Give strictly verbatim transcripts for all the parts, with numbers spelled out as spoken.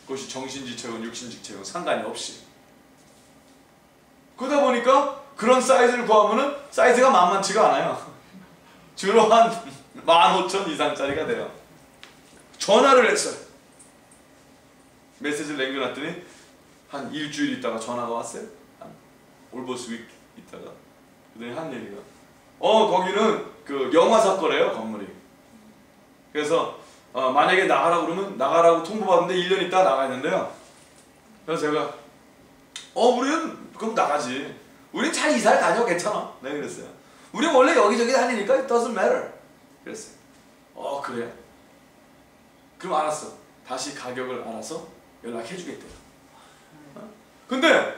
그것이 정신지체건 육신지체건 상관이 없이. 그러다 보니까 그런 사이즈를 구하면은 사이즈가 만만치가 않아요. 주로 한 만 오천 이상짜리가 돼요. 전화를 했어요. 메시지를 남겨놨더니 한 일주일 있다가 전화가 왔어요. 한 올버스 윅 있다가. 그랬더니 한 얘기가 어 거기는 그 영화사 거래요 건물이. 그래서 어, 만약에 나가라고 그러면 나가라고 통보받는데 일 년 있다가 나가야 된대요. 그래서 제가 어 우리는 그럼 나가지. 우린 잘 이사를 다녀 괜찮아. 네 그랬어요. 우리 원래 여기저기 다니니까 it doesn't matter. 그랬어요. 어 그래? 그럼 알았어. 다시 가격을 알아서 연락해 주겠대요. 어? 근데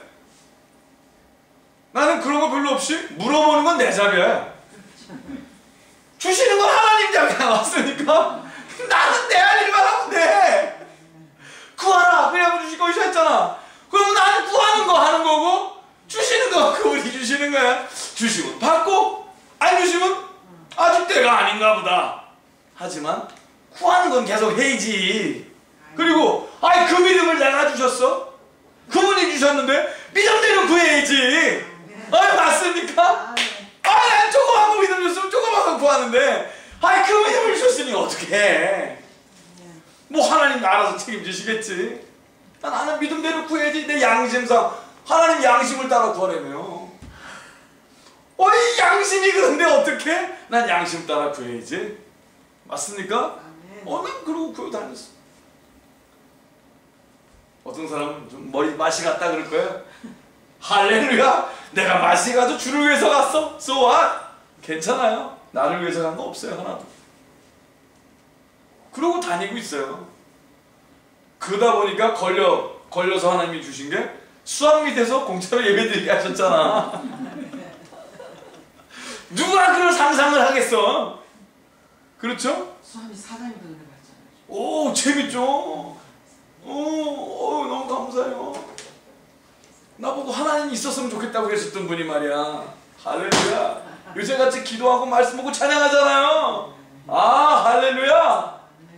나는 그런 거 별로 없이 물어보는 건 내 잡이야. 주시는 건 하나님 잡이야. 왔으니까 나는 내 할 일만 하면 돼. 구하라 그래야 주실 것이 했잖아. 그러면 나는 구하는 거 하는 거고 주시는 거 그분이 주시는 거야. 주시면 받고 안 주시면 아직 때가 아닌가 보다. 하지만 구하는 건 계속 해야지. 그리고 아이 그 믿음을 내가 주셨어? 그분이 주셨는데 믿음대로 구해야지. 아이 맞습니까? 아이 난 조그만 거 믿음 줬으면 조그만 거 구하는데 아이 그 믿음을 주셨으니 어떻게 해. 뭐 하나님 알아서 책임지시겠지. 나는 믿음대로 구해야지. 내 양심상 하나님 양심을 따라 구하려며. 어이 양심이 그런데 어떻게? 난 양심 따라 구해야지. 맞습니까? 어, 난 그러고 구해 다녔어. 어떤 사람은 좀 머리 맛이 갔다 그럴 거예요. 할렐루야. 내가 맛이 가도 주를 위해서 갔어. So what? 괜찮아요. 나를 위해서 간 거 없어요 하나도. 그러고 다니고 있어요. 그러다 보니까 걸려, 걸려서 하나님이 주신 게 수학 밑에서 공짜로 예배드리게 하셨잖아. 누가 그런 상상을 하겠어? 그렇죠? 수학이 사장님도 은혜 받잖아요. 오 재밌죠? 오, 오 너무 감사해요. 나보고 하나님 있었으면 좋겠다고 그러셨던 분이 말이야. 할렐루야. 요새같이 기도하고 말씀 보고 찬양하잖아요. 아 할렐루야.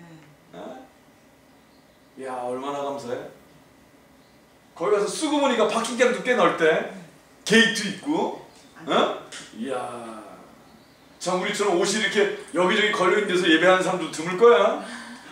야 얼마나 감사해. 거기 가서 수구무늬가 바퀴장도 꽤 넓대. 게이트 있고. 어? 이야 참 우리처럼 옷이 이렇게 여기저기 걸려있는 데서 예배하는 사람도 드물 거야.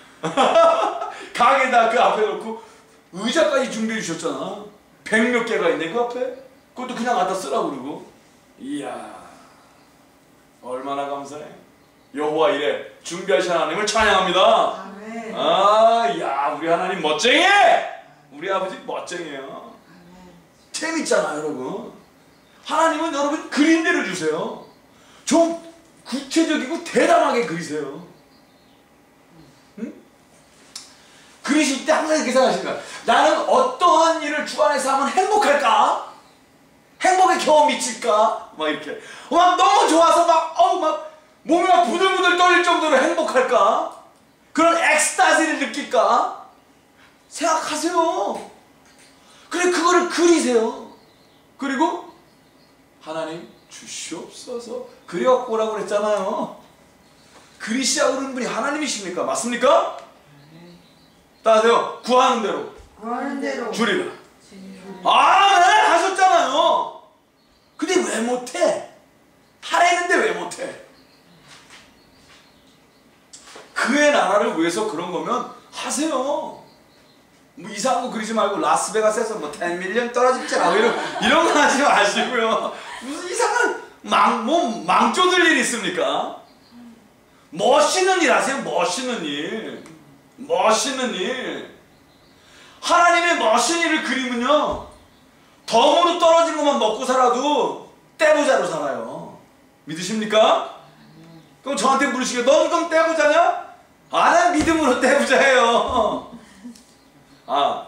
가게에다 그 앞에 놓고 의자까지 준비해 주셨잖아. 백 몇 개가 있네 그 앞에. 그것도 그냥 갖다 쓰라고 그러고. 이야 얼마나 감사해. 여호와 이래 준비하신 하나님을 찬양합니다. 아멘. 아, 야 우리 하나님 멋쟁이. 우리 아버지 멋쟁이에요. 재밌잖아 여러분. 하나님은 여러분 그린 대로 주세요. 좀 구체적이고 대담하게 그리세요. 응? 그리실 때 항상 이렇게 생각하시는 거야. 나는 어떠한 일을 주 안에서 하면 행복할까? 행복의 경험 미칠까? 막 이렇게 막 너무 좋아서 막 어우 막 몸이 막 부들부들 떨릴 정도로 행복할까? 그런 엑스타시를 느낄까? 생각하세요. 그래 그거를 그리세요. 그리고 하나님 주시옵소서 그려갖고 오라고 그랬잖아요. 그리시라고 그러는 분이 하나님이십니까? 맞습니까? 따라하세요. 구하는 대로 구하는 대로 주리라. 아, 네 하셨잖아요. 근데 왜 못해? 하라는데 왜 못해? 그의 나라를 위해서 그런 거면 하세요. 뭐 이상한 거 그리지 말고 라스베가스에서 뭐 텐 밀리언 떨어집지라고 이런 이런 거 하지 마시고요. 무슨 이상한 망, 뭐 망조들 일 있습니까? 멋있는 일 하세요. 멋있는 일. 멋있는 일. 하나님의 멋있는 일을 그리면요 덤으로 떨어진 것만 먹고 살아도 떼부자로 살아요. 믿으십니까? 그럼 저한테 물으시게 넌 그럼 떼부자냐? 아, 난 믿음으로 떼부자예요. 아,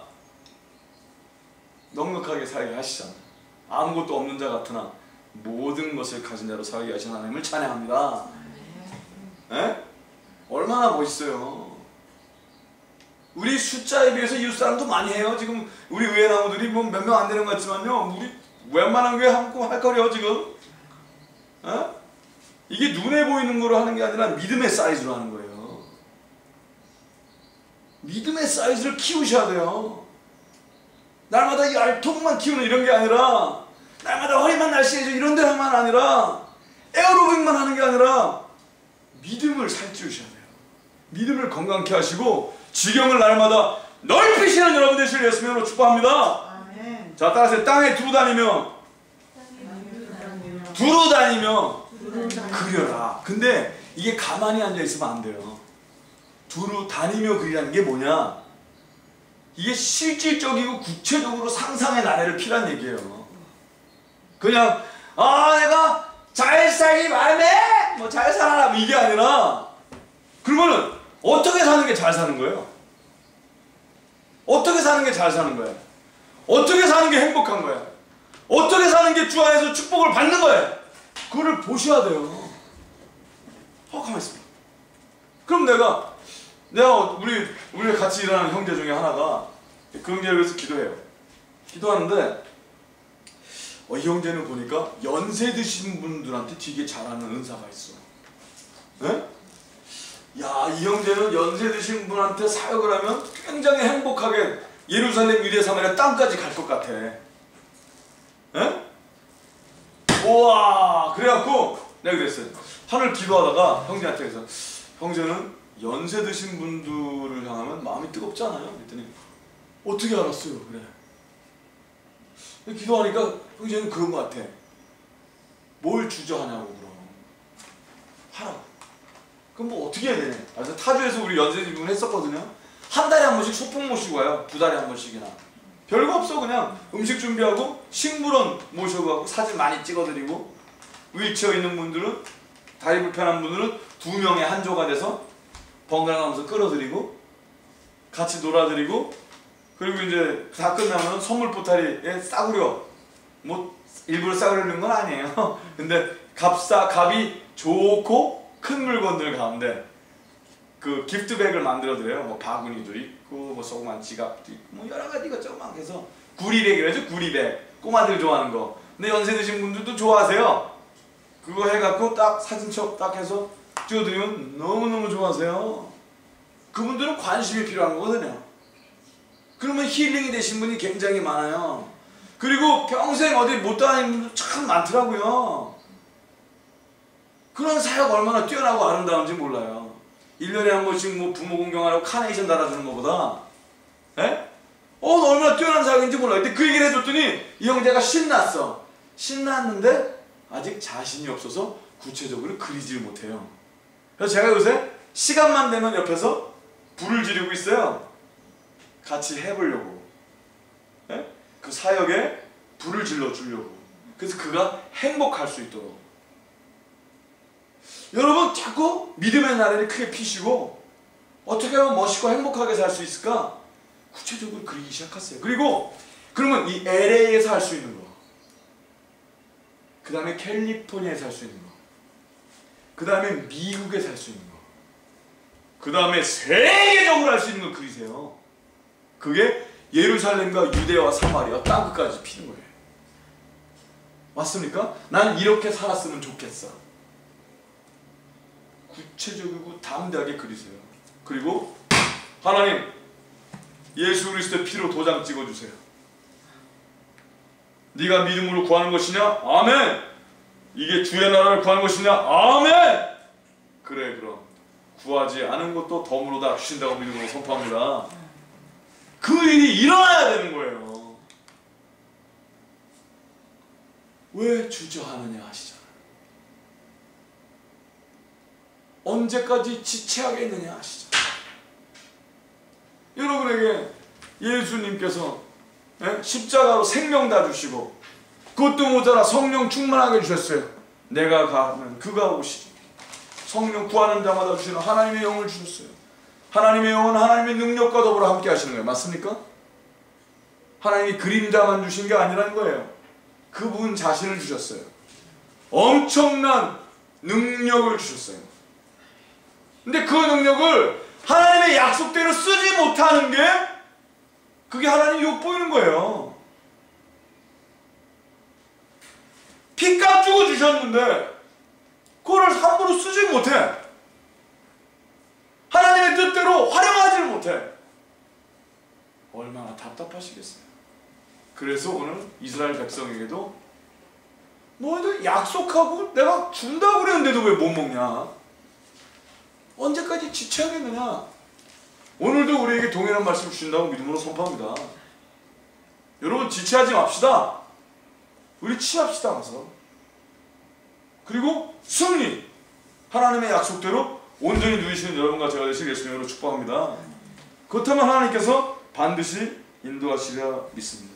넉넉하게 살게 하시잖아. 아무것도 없는 자 같으나 모든 것을 가진 자로 살게 하신 하나님을 찬양합니다. 에? 얼마나 멋있어요. 우리 숫자에 비해서 이웃 사람도 많이 해요. 지금 우리 의회 나무들이 뭐 몇 명 안 되는 것 같지만요 우리 웬만한 게 한국 할 거래요 지금. 에? 이게 눈에 보이는 거로 하는 게 아니라 믿음의 사이즈로 하는 거예요. 믿음의 사이즈를 키우셔야 돼요. 날마다 이 알통만 키우는 이런 게 아니라, 날마다 허리만 날씬해져 이런 데만 아니라, 에어로빅만 하는 게 아니라 믿음을 살찌우셔야 돼요. 믿음을 건강케 하시고 지경을 날마다 넓히시는 여러분 되시길 예수 이름으로 축복합니다. 아멘. 자, 따라서 땅에 두루 다니며 두루 다니며 그려라. 근데 이게 가만히 앉아 있으면 안 돼요. 두루 다니며 그리라는 게 뭐냐? 이게 실질적이고 구체적으로 상상의 나래를 피란 얘기예요. 그냥 아 내가 잘 살기 바라네 뭐 잘 살아라 이게 아니라, 그러면은 어떻게 사는 게 잘 사는 거예요? 어떻게 사는 게 잘 사는 거예요? 어떻게 사는 게 행복한 거예요? 어떻게 사는 게 주 안에서 축복을 받는 거예요? 그거를 보셔야 돼요. 어, 가만히 있습니다. 그럼 내가 내가 우리 우리 같이 일하는 형제 중에 하나가 그 형제를 위해서 기도해요. 기도하는데 어, 이 형제는 보니까 연세 드신 분들한테 되게 잘하는 은사가 있어. 네? 야, 이 형제는 연세 드신 분한테 사역을 하면 굉장히 행복하게 예루살렘, 유대, 사마리아 땅까지 갈 것 같아. 네? 우와, 그래갖고 내가 그랬어요. 하늘 기도하다가 형제한테 그래서 형제는 연세 드신 분들을 향하면 마음이 뜨겁잖아요. 그랬더니 어떻게 알았어요? 그래. 기도하니까 형제는 그런 것 같아. 뭘 주저하냐고 그럼. 하라고. 그럼 뭐 어떻게 해야 되냐. 그래서 타주에서 우리 연세 지분 했었거든요. 한 달에 한 번씩 소풍 모시고 와요. 두 달에 한 번씩이나. 별거 없어. 그냥 음식 준비하고 식물원 모셔고 가고 사진 많이 찍어드리고, 윌체어 있는 분들은, 다리 불편한 분들은 두 명의 한 조가 돼서 번갈아가면서 끌어드리고 같이 놀아드리고, 그리고 이제 다 끝나면 선물 포탈이에 싸구려, 뭐 일부러 싸구려는 건 아니에요. 근데 값싸 값이 좋고 큰 물건들 가운데 그 기프트백을 만들어 드려요. 뭐 바구니도 있고 뭐 조그만 지갑도 있고 뭐 여러 가지 이것저것 막 해서 구리백이라죠. 구리백. 꼬마들 좋아하는 거. 근데 연세 드신 분들도 좋아하세요. 그거 해갖고 딱 사진첩 딱 해서 찍어드리면 너무너무 좋아하세요. 그분들은 관심이 필요한 거거든요. 그러면 힐링이 되신 분이 굉장히 많아요. 그리고 평생 어디 못 다니는 분들 참 많더라고요. 그런 사역 얼마나 뛰어나고 아름다운지 몰라요. 일 년에 한 번씩 뭐 부모 공경하라고 카네이션 달아주는 것보다, 에? 어, 얼마나 뛰어난 사역인지 몰라요. 근데 그 얘기를 해줬더니 이 형제가 신났어. 신났는데 아직 자신이 없어서 구체적으로 그리질 못해요. 그래서 제가 요새 시간만 되면 옆에서 불을 지르고 있어요. 같이 해보려고. 에? 그 사역에 불을 질러주려고. 그래서 그가 행복할 수 있도록. 여러분 자꾸 믿음의 나래를 크게 피시고 어떻게 하면 멋있고 행복하게 살 수 있을까? 구체적으로 그리기 시작하세요. 그리고 그러면 이 엘에이에서 할 수 있는 거, 그 다음에 캘리포니아에서 할 수 있는 거, 그 다음에 미국에서 할 수 있는 거, 그 다음에 세계적으로 할 수 있는 거 그리세요. 그게 예루살렘과 유대와 사마리아 땅끝까지 피는 거예요. 맞습니까? 난 이렇게 살았으면 좋겠어. 구체적이고 담대하게 그리세요. 그리고 하나님, 예수 그리스도의 피로 도장 찍어주세요. 네가 믿음으로 구하는 것이냐? 아멘. 이게 주의 나라를 구하는 것이냐? 아멘. 그래, 그럼 구하지 않은 것도 덤으로 다 주신다고 믿음으로 선포합니다. 그 일이 일어나야 되는 거예요. 왜 주저하느냐 하시잖아요. 언제까지 지체하겠느냐 하시잖아요. 여러분에게 예수님께서 예? 십자가로 생명 다 주시고 그것도 모자라 성령 충만하게 주셨어요. 내가 가면 그가 오시리. 성령 구하는 자마다 주시는 하나님의 영을 주셨어요. 하나님의 영은 하나님의 능력과 더불어 함께 하시는 거예요. 맞습니까? 하나님이 그림자만 주신 게 아니라는 거예요. 그분 자신을 주셨어요. 엄청난 능력을 주셨어요. 근데 그 능력을 하나님의 약속대로 쓰지 못하는 게 그게 하나님 욕보이는 거예요. 피값 주고 주셨는데 그거를 함부로 쓰지 못해. 하나님의 뜻대로 활용하지를 못해. 얼마나 답답하시겠어요. 그래서 오늘 이스라엘 백성에게도 너희들 약속하고 내가 준다고 그랬는데도 왜 못 먹냐? 언제까지 지체하겠느냐? 오늘도 우리에게 동일한 말씀을 주신다고 믿음으로 선포합니다. 여러분 지체하지 맙시다. 우리 취합시다 가서. 그리고 승리! 하나님의 약속대로 온전히 누리시는 여러분과 제가 되실 예수님으로 축복합니다. 그렇다면 하나님께서 반드시 인도하시리라 믿습니다.